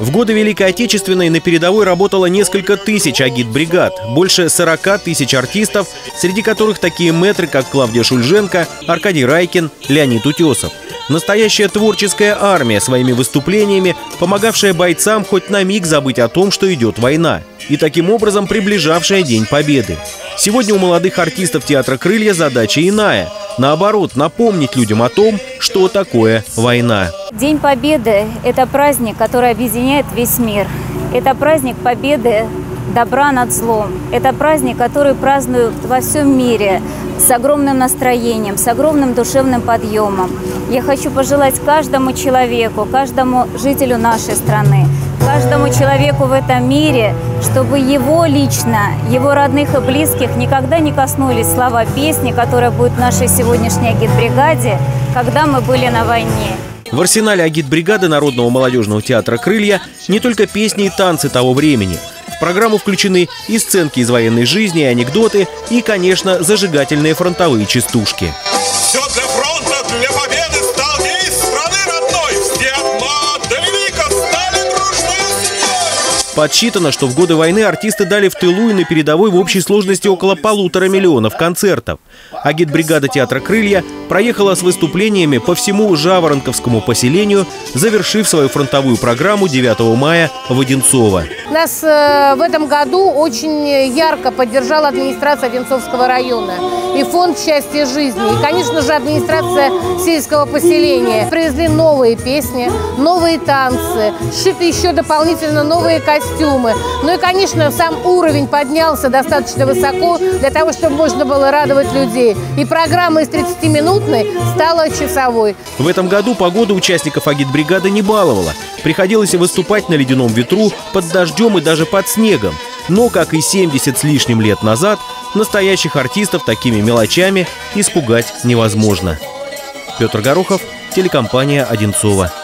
В годы Великой Отечественной на передовой работало несколько тысяч агитбригад, больше 40 тысяч артистов, среди которых такие мэтры, как Клавдия Шульженко, Аркадий Райкин, Леонид Утесов. Настоящая творческая армия, своими выступлениями помогавшая бойцам хоть на миг забыть о том, что идет война, и таким образом приближавшая День Победы. Сегодня у молодых артистов театра «Крылья» задача иная. Наоборот, напомнить людям о том, что такое война. День Победы – это праздник, который объединяет весь мир. Это праздник победы добра над злом. Это праздник, который празднуют во всем мире с огромным настроением, с огромным душевным подъемом. Я хочу пожелать каждому человеку, каждому жителю нашей страны, каждому человеку в этом мире, чтобы его лично, его родных и близких никогда не коснулись слова песни, которая будет в нашей сегодняшней агитбригаде «Когда мы были на войне». В арсенале агитбригады Народного молодежного театра «Крылья» не только песни и танцы того времени. В программу включены и сценки из военной жизни, и анекдоты, и, конечно, зажигательные фронтовые частушки. Все для фронта, для победы стал девиз страны родной. Все от мала до велика стали дружной семьей. Подсчитано, что в годы войны артисты дали в тылу и на передовой в общей сложности около 1,5 миллиона концертов. Агитбригада театра «Крылья» проехала с выступлениями по всему Жаворонковскому поселению, завершив свою фронтовую программу 9 мая в Одинцово. Нас в этом году очень ярко поддержала администрация Одинцовского района и фонд «Счастье жизни». И, конечно же, администрация сельского поселения. Привезли новые песни, новые танцы, сшиты еще дополнительно новые костюмы. Ну и, конечно, сам уровень поднялся достаточно высоко для того, чтобы можно было радовать людей. И программа из 30-минутной стала часовой. В этом году погода участников агитбригады не баловала. Приходилось выступать на ледяном ветру, под дождем и даже под снегом. Но, как и 70 с лишним лет назад, настоящих артистов такими мелочами испугать невозможно. Петр Горохов, телекомпания «Одинцово».